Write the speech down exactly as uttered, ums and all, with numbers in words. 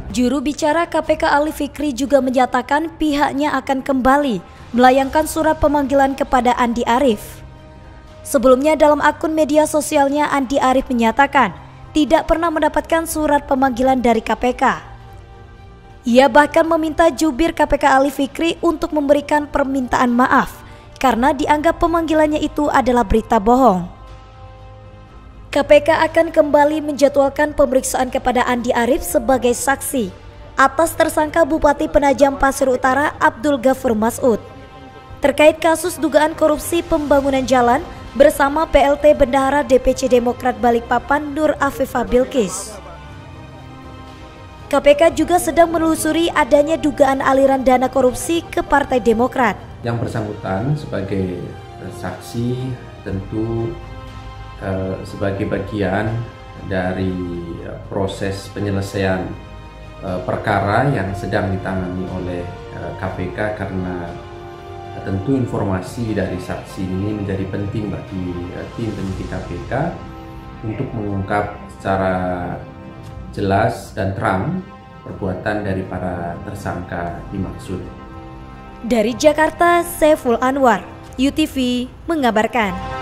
Juru bicara K P K Ali Fikri juga menyatakan pihaknya akan kembali melayangkan surat pemanggilan kepada Andi Arief. Sebelumnya dalam akun media sosialnya, Andi Arief menyatakan tidak pernah mendapatkan surat pemanggilan dari K P K. Ia bahkan meminta jubir K P K Ali Fikri untuk memberikan permintaan maaf karena dianggap pemanggilannya itu adalah berita bohong. K P K akan kembali menjadwalkan pemeriksaan kepada Andi Arief sebagai saksi atas tersangka Bupati Penajam Pasir Utara Abdul Ghafur Mas'ud terkait kasus dugaan korupsi pembangunan jalan bersama P L T Bendahara D P C Demokrat Balikpapan Nur Afifah Bilqis. K P K juga sedang menelusuri adanya dugaan aliran dana korupsi ke Partai Demokrat. Yang bersangkutan sebagai saksi tentu eh, sebagai bagian dari eh, proses penyelesaian eh, perkara yang sedang ditangani oleh eh, K P K, karena eh, tentu informasi dari saksi ini menjadi penting bagi eh, tim penyidik K P K untuk mengungkap secara jelas dan terang perbuatan dari para tersangka dimaksud. Dari Jakarta, Saiful Anwar, U T V mengabarkan.